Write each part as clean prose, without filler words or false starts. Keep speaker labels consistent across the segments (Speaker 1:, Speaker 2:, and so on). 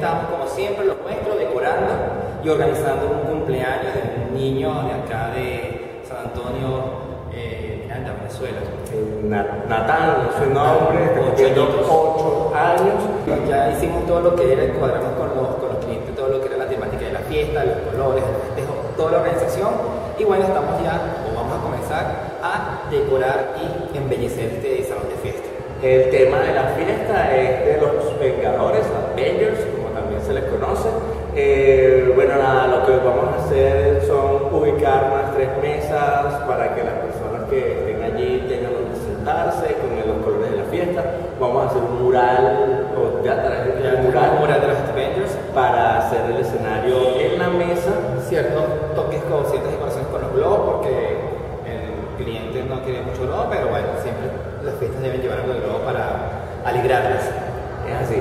Speaker 1: estamos como siempre, lo nuestro, decorando y organizando un cumpleaños de un niño de acá de San Antonio, Miranda, Venezuela.
Speaker 2: Natán, su nombre, cumpliendo 8 años.
Speaker 1: Ya hicimos todo lo que era, cuadramos con los clientes, todo lo que era la temática de la fiesta, los colores, el festejo, toda la organización. Y bueno, estamos ya, o vamos a comenzar a decorar y embellecer este salón de fiesta.
Speaker 2: El tema de la fiesta es de los Vengadores, Avengers, como también se les conoce. Bueno, nada, lo que vamos a hacer son ubicar unas 3 mesas para que las personas que estén allí tengan donde sentarse con los colores de la fiesta. Vamos a hacer un mural, o ya traje un mural
Speaker 1: de los Avengers
Speaker 2: para hacer el escenario en la mesa.
Speaker 1: Ciertos toques con ciertas decoraciones con los globos, porque el cliente no quiere mucho globo, pero bueno, siempre las fiestas deben llevar algo de globo para alegrarlas.
Speaker 2: Es así.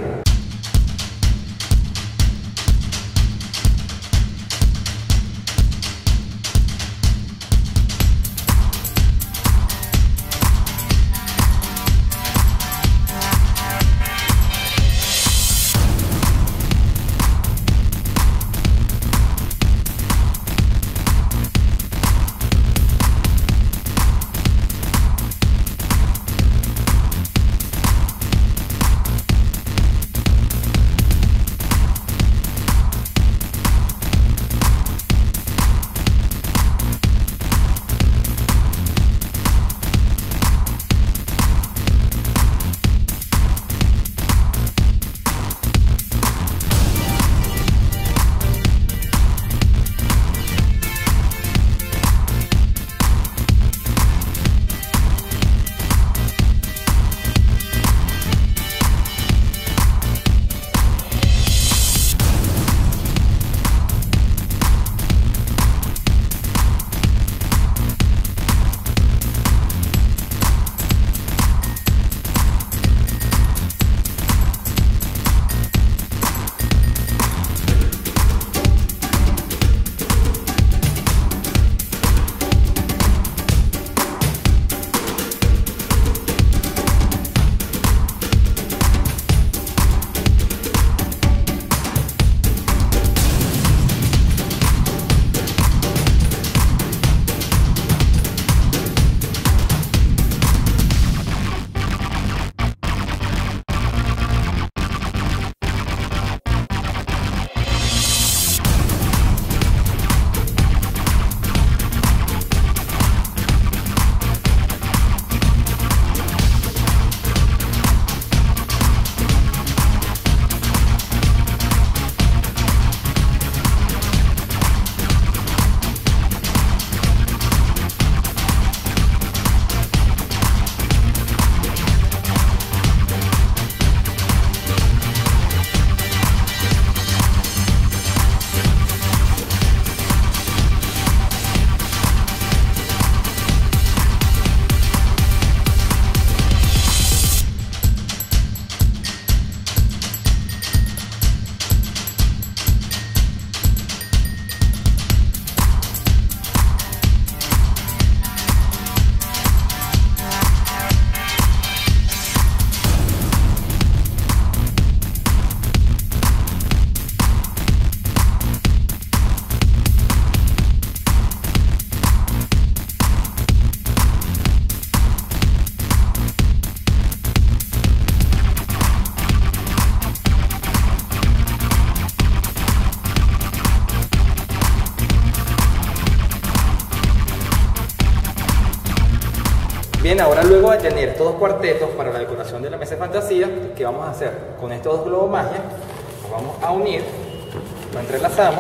Speaker 1: Bien, ahora luego de tener estos dos cuartetos para la decoración de la mesa de fantasía, ¿qué vamos a hacer? Con estos dos globos magia, los vamos a unir, lo entrelazamos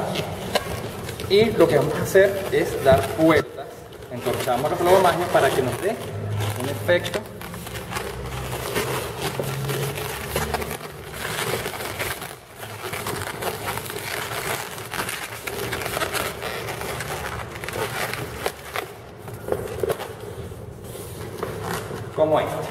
Speaker 1: y lo que vamos a hacer es dar vueltas, entorchamos los globos magia para que nos dé un efecto como esto.